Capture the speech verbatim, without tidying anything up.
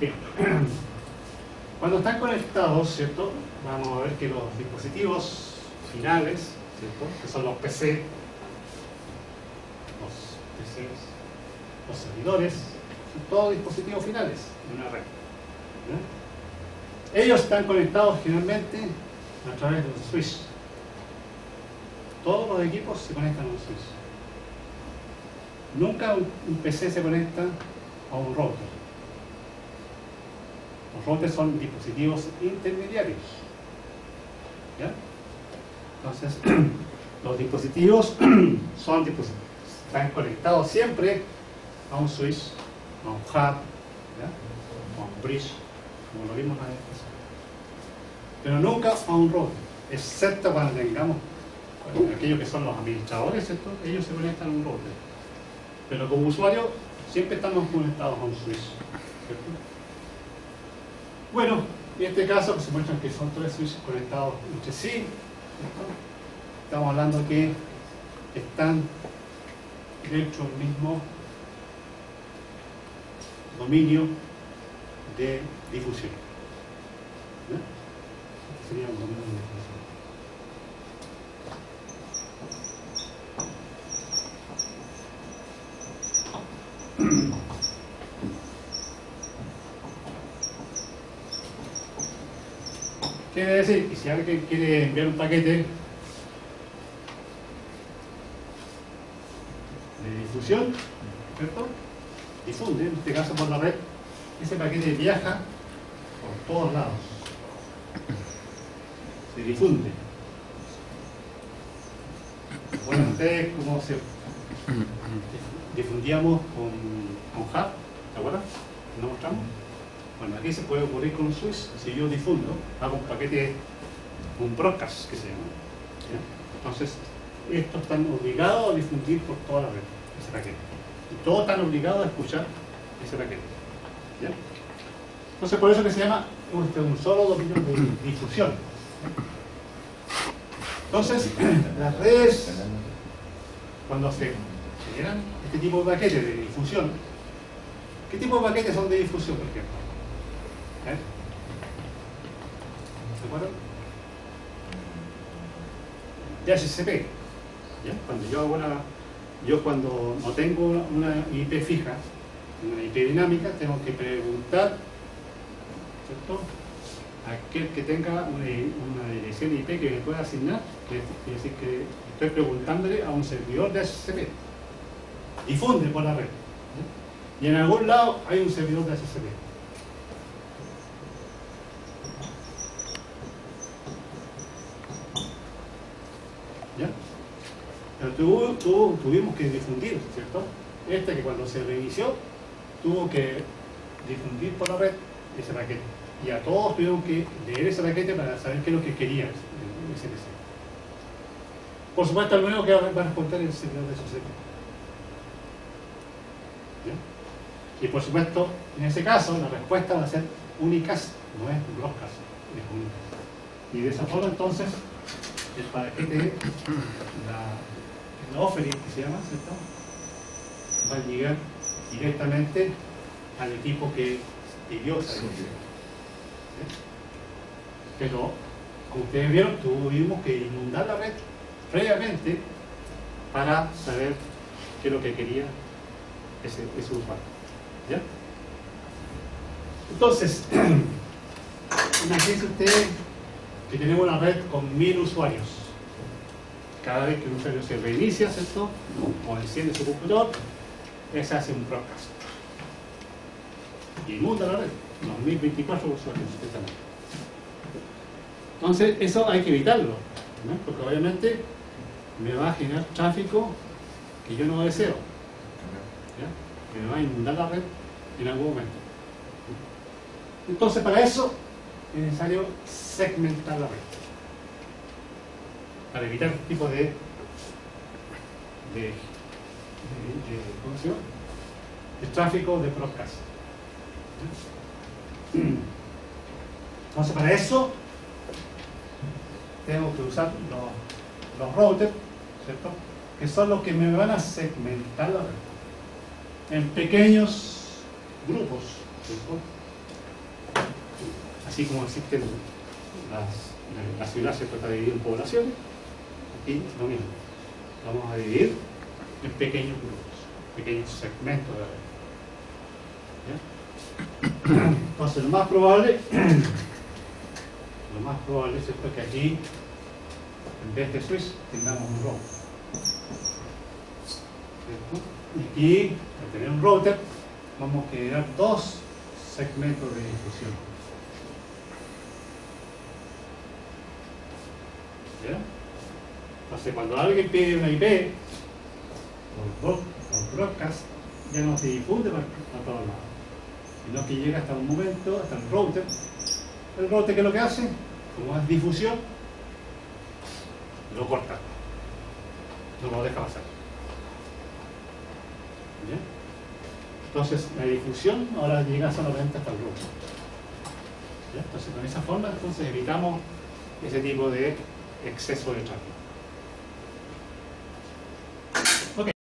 Bien. Cuando están conectados, ¿cierto? Vamos a ver que los dispositivos finales, ¿cierto? Que son los P C, los P Cs, los servidores, son todos dispositivos finales de una red. ¿Ya? Ellos están conectados generalmente a través de un switch. Todos los equipos se conectan a un switch. Nunca un, un P C se conecta a un router. Los routers son dispositivos intermediarios. ¿Ya? Entonces, los dispositivos son dispositivos, están conectados siempre a un switch, a un hub, ¿ya? A un bridge, como lo vimos la vez pasada. Pero nunca a un router, excepto cuando tengamos aquellos que son los administradores, ¿cierto? Ellos se conectan a un router. Pero como usuario siempre estamos conectados a un switch, ¿cierto? Bueno, en este caso pues, se muestran que son tres switches conectados entre sí, ¿cierto? Estamos hablando que están dentro del mismo dominio de difusión. ¿Ya? Este sería un dominio de difusión. Quiere decir que si alguien quiere enviar un paquete de difusión, ¿cierto? Difunde, en este caso por la red, ese paquete viaja por todos lados, se difunde. Bueno, ustedes cómo se difundíamos con, con hub, ¿te acuerdas? ¿Nos mostramos? Bueno, aquí se puede ocurrir con un switch. Si yo difundo, hago un paquete, un broadcast que se llama. ¿Ya? Entonces, estos están obligados a difundir por toda la red, ese paquete. Y todos están obligados a escuchar ese paquete. ¿Ya? Entonces, por eso que se llama un, un solo dominio de difusión. Entonces, las redes, cuando se generan este tipo de paquetes de difusión, ¿qué tipo de paquetes son de difusión, por ejemplo? ¿Eh? ¿De acuerdo? D H C P. ¿Ya? Cuando yo hago una, yo cuando no tengo una I P fija, una I P dinámica, tengo que preguntar, ¿cierto? A aquel que tenga una, una dirección I P que me pueda asignar, que quiere decir que estoy preguntándole a un servidor de D H C P. Difunde por la red. ¿Ya? Y en algún lado hay un servidor de D H C P. ¿Ya? Pero tuvo, tuvo, tuvimos que difundir, ¿cierto? Este que cuando se reinició tuvo que difundir por la red ese paquete. Y a todos tuvieron que leer ese paquete para saber qué es lo que quería el S M C. Por supuesto, lo único que va a responder es el servidor de S M C. ¿Ya? Y por supuesto, en ese caso, la respuesta va a ser unicast, no es broadcast, es unicast. Y de esa forma, entonces, el paquete, la, el offering que se llama, ¿cierto? Va a llegar directamente al equipo que pidió esa dirección. Pero, como ustedes vieron, tuvimos que inundar la red previamente para saber qué es lo que quería ese, ese usuario. ¿Ya? Entonces, imagínense ustedes que tenemos una red con mil usuarios. Cada vez que un usuario se reinicia, ¿cierto? O enciende su computador, se hace un broadcast. Y inunda la red, los mil veinticuatro usuarios. Entonces, eso hay que evitarlo, ¿no? Porque obviamente me va a generar tráfico que yo no deseo. ¿Ya? Me va a inundar la red en algún momento. Entonces, para eso es necesario segmentar la red. Para evitar este tipo de, de, de, de, ¿cómo se llama? de tráfico de broadcast. Entonces, para eso tengo que usar los, los routers, ¿cierto? Que son los que me van a segmentar la red en pequeños grupos, ¿cierto? así como existen las, la ciudad se trata de dividir en poblaciones, aquí es lo mismo. Vamos a dividir en pequeños grupos, pequeños segmentos de red. ¿Ya? Entonces, lo más probable, lo más probable es esto, que aquí, en vez de switch, tengamos un router. ¿Cierto? Y aquí, al tener un router, vamos a generar dos segmentos de difusión. ¿Ya? Entonces, cuando alguien pide una I P por, por broadcast, ya no se difunde para, para todos lados, sino que llega hasta un momento, hasta el router. El router, ¿qué es lo que hace? Como es difusión, lo corta, no lo deja pasar. ¿Ya? Entonces, la difusión ahora llega solamente hasta el router. ¿Ya? Entonces, con esa forma, entonces evitamos ese tipo de exceso de tráfico.